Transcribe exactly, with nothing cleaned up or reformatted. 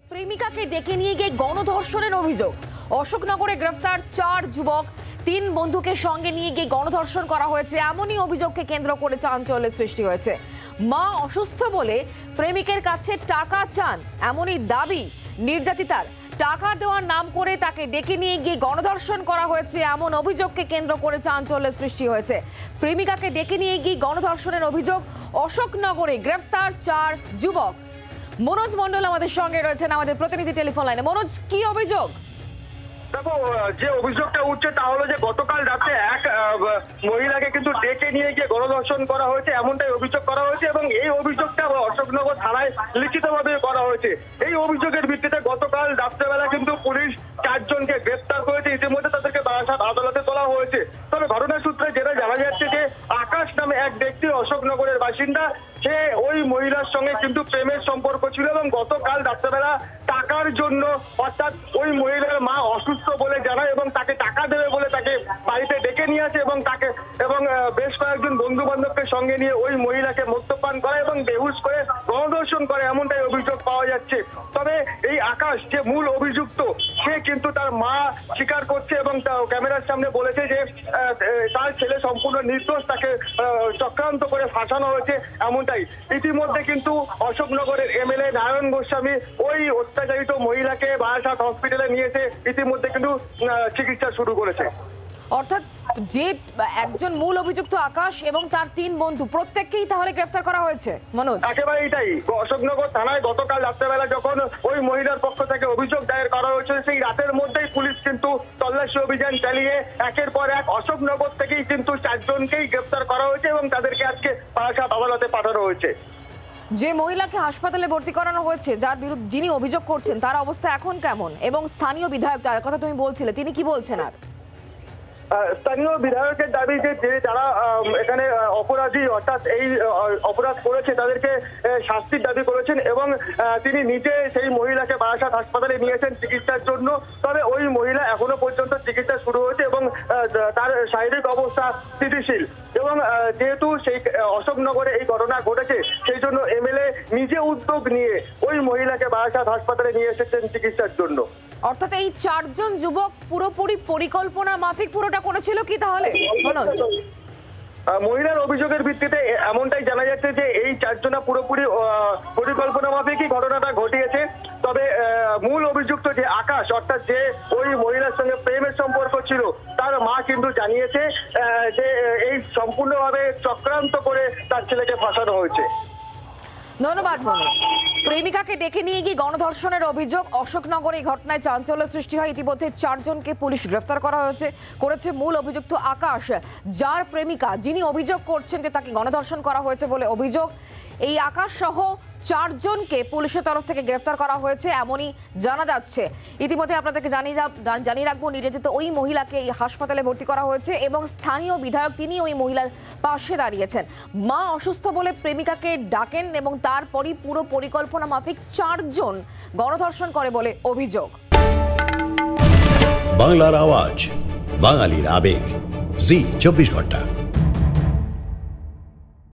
প্রেমিকাকে ডেকে নিয়ে গিয়ে গণধর্ষণের অভিযোগ। অশোকনগরে গ্রেফতার চার যুবক, তিন বন্ধুকে সঙ্গে নিয়ে গিয়ে গণধর্ষণ করা হয়েছে, এমনই অভিযোগকে কেন্দ্র করে চাঞ্চল্যের সৃষ্টি হয়েছে। মা অসুস্থ বলে প্রেমিকের কাছে টাকা চান, এমনই দাবি নির্যাতিতার। টাকা দেওয়ার নাম করে তাকে ডেকে নিয়ে গিয়ে গণধর্ষণ করা হয়েছে, এমন অভিযোগকে কেন্দ্র করে চাঞ্চল্যের সৃষ্টি হয়েছে। প্রেমিকাকে ডেকে নিয়ে গিয়ে গণধর্ষণের অভিযোগ, অশোকনগরে গ্রেফতার চার যুবক। মনোজ মন্ডল আমাদের সঙ্গে রয়েছেন, আমাদের প্রতিনিধি টেলিফোন লাইনে। মনোজ, কি অভিযোগ? দেখো, যে অভিযোগটা উঠছে তা হলো যে গতকাল রাতে এক মহিলাকে কিন্তু ডেকে নিয়ে গিয়ে গণধর্ষণ করা হয়েছে, এমনটাই অভিযোগ করা হয়েছে এবং এই অভিযোগটা অশোকনগর থানায় লিখিতভাবে করা হয়েছে। এই অভিযোগের ভিত্তিতে গতকাল রাত্রেবেলা কিন্তু পুলিশ চারজনকে গ্রেফতার করেছে, ইতিমধ্যে তাদেরকে বারাসাত আদালতে তোলা হয়েছে। তবে ঘটনার সূত্রে যেটা জানা যাচ্ছে যে আকাশ নামে এক ব্যক্তি অশোকনগরের বাসিন্দা, সে ওই মহিলার সঙ্গে কিন্তু প্রেমের সম্পর্ক ছিল এবং গতকাল রাত্রেবেলা টাকার জন্য, অর্থাৎ ওই মহিলার মা অসুস্থ বলে জানায় এবং তাকে টাকা দেবে বলে তাকে বাড়িতে ডেকে নিয়ে আসে এবং তাকে এবং বেশ কয়েকজন বন্ধু বান্ধবকে সঙ্গে নিয়ে ওই মহিলাকে মদ্যপান করে এবং বেহুশ করে গণধর্ষণ করে, এমনটাই অভিযোগ পাওয়া যাচ্ছে। তবে এই আকাশ যে মূল অভিযুক্ত, সে কিন্তু তার মা স্বীকার করছে এবং ক্যামেরার সামনে বলেছে যে তার ছেলে সম্পূর্ণ নির্দোষ, তাকে চক্রান্ত করে ফাঁসানো হয়েছে, এমনটাই। ইতিমধ্যে কিন্তু অশোকনগরের এমএলএ নারায়ণ গোস্বামী ওই অত্যাচারিত মহিলাকে বারাসাত হসপিটালে নিয়েছে, ইতিমধ্যে কিন্তু চিকিৎসা শুরু করেছে। অর্থাৎ যে একজন মূল অভিযুক্ত আকাশ এবং তার তিন বন্ধু, প্রত্যেককেই তাহলে গ্রেফতার করা হয়েছে মনোজ? একেবারে এটাই। অশোকনগর থানায় গতকাল রাত্রেবেলা যখন ওই মহিলার পক্ষ থেকে অভিযোগ দায়ের করা হয়েছে, সেই রাতের মধ্যেই পুলিশ কিন্তু তল্লাশি অভিযান চালিয়ে একের পর এক অশোকনগর থেকেই কিন্তু চারজনকেই গ্রেফতার করা হয়েছে এবং তাদেরকে আজকে বারাসাত আদালতে পাঠানো হয়েছে। যে মহিলাকে হাসপাতালে ভর্তি করানো হয়েছে, যার বিরুদ্ধে যিনি অভিযোগ করছেন, তার অবস্থা এখন কেমন? এবং স্থানীয় বিধায়ক, যার কথা তুমি বলছিলে, তিনি কি বলছেন? আর স্থানীয় বিধায়কের দাবি যে যারা এখানে অপরাধী, অর্থাৎ এই অপরাধ করেছে, তাদেরকে শাস্তির দাবি করেছেন এবং তিনি নিজে সেই মহিলাকে বারাসাত হাসপাতালে নিয়েছেন চিকিৎসার জন্য। তবে ওই মহিলা এখনো পর্যন্ত চিকিৎসা শুরু হয়েছে এবং তার শারীরিক অবস্থা স্থিতিশীল। এবং যেহেতু সেই অশোকনগরে এই ঘটনা ঘটেছে, সেই জন্য এমএলএ নিজে উদ্যোগ নিয়ে ওই মহিলাকে বারাসাত হাসপাতালে নিয়ে এসেছেন চিকিৎসার জন্য। অর্থাৎ এই চারজন যুবক পুরোপুরি পরিকল্পনা মাফিক পুরোটা করেছিল কি তাহলে মনোজ? মহিলার অভিযোগের ভিত্তিতে এমনটাই জানা যাচ্ছে যে এই চারজনা পুরোপুরি পরিকল্পনা মাফিকই ঘটনাটা ঘটিয়েছে। তবে মূল অভিযুক্ত যে আকাশ, অর্থাৎ যে ওই মহিলার সঙ্গে প্রেমের সম্পর্ক ছিল, তার মা কিন্তু জানিয়েছে যে এই সম্পূর্ণভাবে চক্রান্ত করে তার ছেলেকে ফাঁসানো হয়েছে। ধন্যবাদ মনোজ। প্রেমিকাকে ডেকে নিয়ে গিয়ে গণধর্ষণের অভিযোগ, অশোকনগরে এই ঘটনায় চাঞ্চল্য সৃষ্টি হয়। ইতিমধ্যে চারজনকে পুলিশ গ্রেফতার করা হয়েছে করেছে মূল অভিযুক্ত আকাশ, যার প্রেমিকা, যিনি অভিযোগ করছেন যে তাকে গণধর্ষণ করা হয়েছে বলে অভিযোগ। এই আকাশ সহ চারজনকে পুলিশের তরফ থেকে গ্রেফতার করা হয়েছে, এমনই জানা যাচ্ছে। ইতিমধ্যে আপনাদেরকে জানিয়ে জানিয়ে রাখবো, নির্যাতিত ওই মহিলাকে এই হাসপাতালে ভর্তি করা হয়েছে এবং স্থানীয় বিধায়ক তিনি ওই মহিলার পাশে দাঁড়িয়েছেন। মা অসুস্থ বলে প্রেমিকাকে ডাকেন এবং তারপরই পুরো পরিকল্পনা মাফিক চারজন গণধর্ষণ করে বলে অভিযোগ। বাংলার আওয়াজ, বাঙালির আবেগ, জি চব্বিশ ঘন্টা।